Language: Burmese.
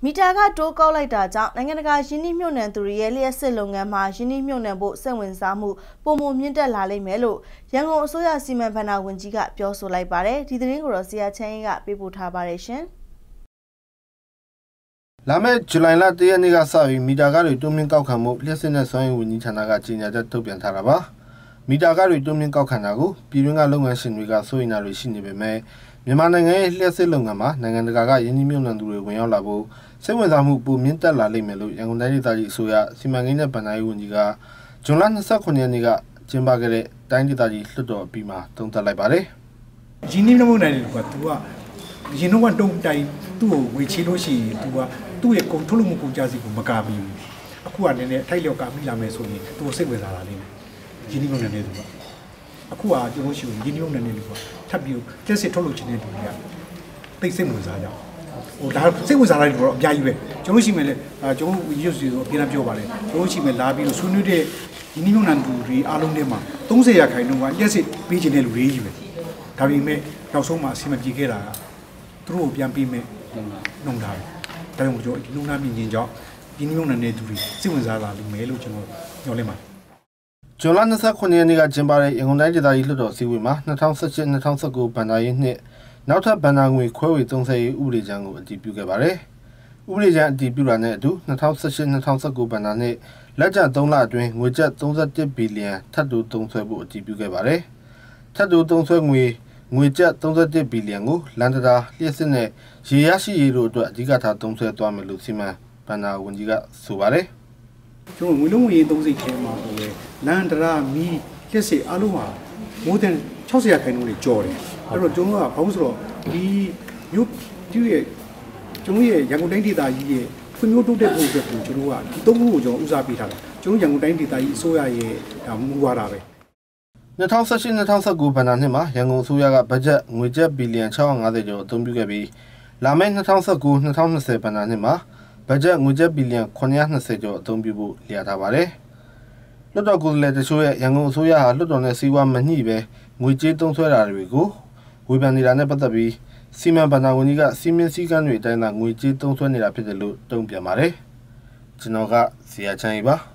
မီတာကတိုးကောက်လိုက်တာကြောင့်နိုင်ငံတကာယင်းနှိမ့်မြုပ်နှံသူတွေရဲ့လျှက်စစ်လုပ်ငန်းမှာယင်းနှိမ့်မြုပ်နှံဖို့စိတ်ဝင်စားမှုပုံမှန်မြင့်တက်လာလိမ့်မယ်လို့ရန်ကုန်အစိုးရစီမံဘဏ္ဍာဝန်ကြီးကပြောဆိုလိုက်ပါတယ်ဒီသတင်းကိုတော့ဆရာချမ်းရေးကပေးပို့ထားပါတယ်ရှင်လာမယ့်ဇူလိုင်လ 1 ရက်နေ့ကစပြီးမီတာကားတွေတွန်းမြင့်ကောက်ခံမှုလျှက်စစ်နဲ့စွမ်းရည်ဝန်ကြီးဌာနကကြေညာချက်ထုတ်ပြန်ထားတာပါမီတာကားတွေတွန်းမြင့်ကောက်ခံတာကိုပြည်တွင်းကလုပ်ငန်းရှင်တွေကစိုးရိမ်တာတွေရှိနေပေမဲ့မြန်မာနိုင်ငံရဲ့လျှက်စစ်လုပ်ငန်းမှာနိုင်ငံတကာကယင်းနှိမ့်မြုပ်နှံသူတွေဝင်ရောက်လာဖို့စိတ်ဝင်စားမှုပိုမြင့်တက်လာလိမ့်မယ်လို့ရန်ကုန်တိုင်းဒေသကြီးအစိုးရစီမံကိန်းနဲ့ဗဏ္ဍာရေးဝန်ကြီးကဇွန်လ 29 ရက်နေ့ကကျင်းပခဲ့တဲ့တိုင်းဒေသကြီးလွှတ်တော်အပြီးမှာသုံးသပ်လိုက်ပါတယ်။ယင်းနှိမ့်မြုပ်နှံတယ်ကသူကရင်တော့တုံးတိုင်သူ့ကိုဝေချေလို့ရှိရင်သူကသူ့ရဲ့ကုန်ထုတ်လုပ်မှုကုန်ကျစရိတ်ကိုမကာပြီးဘူး။အခုကလည်းထိုက်လျော်ကာပြီးလာမယ်ဆိုရင်သူစိတ်ဝင်စားလာလိမ့်မယ်။ယင်းနှိမ့်မြုပ်နှံတယ်သူကအခုကကျွန်တော်ရှိရင်ယင်းနှိမ့်မြုပ်နှံတယ်လို့ကထပ်ပြီးကျက်စစ်ထုတ်လုပ်ခြင်းတဲ့သူတွေကသိစိတ်ဝင်စားကြအောင်ဟိုဒါစိတ်ဝင်စားလာတယ်တော့အများကြီးပဲကျွန်တော်ရှိမယ်လေကျွန်တော်ရွတ်စီဆိုအပြင်းပြောပါတယ်ကျွန်တော်ရှိမယ်လာပြီးတော့ဆွေးနွေးတဲ့ဒီနည်းမျိုးနံတူတွေအားလုံးထဲမှာ30ရာခိုင်နှုန်းကလက်စစ်ပေးခြင်းတဲ့လူတွေကြီးပဲဒါပေမဲ့နောက်ဆုံးမှာအဆင်မပြေခဲ့တာကသူတို့ကိုပြန်ပြီးမဲ့နှုံတာပဲဒါကြောင့်ကျွန်တော်လုံနာမြင်ခြင်းကြောင့်ဒီနည်းမျိုးနံတဲ့သူတွေစိတ်ဝင်စားလာလိမ့်မယ်လို့ကျွန်တော်ညွှန်လင်းပါတယ်ဇွန်လ 29 ရက်နေ့ကကျင်းပတဲ့ရန်ကုန်တိုင်းဒေသကြီးလွှတ်တော်စည်းဝေးမှာ2018-2019ဘဏ္ဍာရေးနှစ်နောက်ထပ်ဘဏ္ဍာငွေခွဲဝေသုံးစွဲရေးဥပဒေကြမ်းကိုအတည်ပြုခဲ့ပါတယ်။ဥပဒေကြမ်းအတည်ပြုတာနဲ့အတူ2018-2019ဘဏ္ဍာနှစ်လက်ကျန်3လအတွင်းငွေကျပ်31ဘီလီယံထပ်တိုးသုံးစွဲဖို့အတည်ပြုခဲ့ပါတယ်။ထပ်တိုးသုံးစွဲငွေကျပ်31ဘီလီယံကိုလန်ဒတာလျှက်စစ်နဲ့ရေရရှိရေးတို့အတွက်အဓိကထားသုံးစွဲသွားမယ်လို့စီမံဘဏ္ဍာဝန်ကြီးကဆိုပါတယ်။ကျွန်တော်ငွေလုံးငွေရေးသုံးစိတ်ထဲမှာဆိုလေလန်ဒရာမီလျှက်စစ်အားလုံးဟာမိုးတဲ့60ရာခိုင်နှုန်းတွေကျော်တယ်အဲ့တော့ကျွန်တော်ကဘာလို့ဆိုတော့ဒီမြို့ကျူရဲ့ကျွန်တော်ရဲ့ရန်ကုန်တိုင်းဒေသကြီးရဲ့ဖွံ့ဖြိုးတိုးတက်ဖို့အတွက်ကိုကျွန်တော်ကဒီသုံးခုကိုကျွန်တော်ဦးစားပေးထားတယ်ကျွန်တော်ရန်ကုန်တိုင်းဒေသကြီးအစိုးရရဲ့မူဝါဒပဲ 2018-2019ဘဏ္ဍာနှစ်မှာရန်ကုန်အစိုးရကဘတ်ဂျက်ငွေကျပ်ဘီလီယံ650ကျော်အသုံးပြုခဲ့ပြီးလာမယ့်2019-2020ဘဏ္ဍာနှစ်မှာဘတ်ဂျက်ငွေကျပ်ဘီလီယံ920ကျော်အသုံးပြုဖို့လျာထားပါတယ်လွှတ်တော်ကိုယ်စားလှယ်တချို့ရဲ့ရန်ကုန်အစိုးရဟာလွှတ်တော်နဲ့စီးပွားမညှိပဲငွေကြေးသုံးစွဲတာတွေကိုဝေဖန်နေတာနဲ့ပတ်သက်ပြီးစီမံဘဏ္ဍာဝန်ကြီးကစီမင်းစည်းကမ်းတွေအတိုင်းသာငွေကြေးသုံးစွဲနေတာဖြစ်တယ်လို့တုံ့ပြန်ပါတယ်ကျွန်တော်ကဇေယျချမ်းကြီးပါ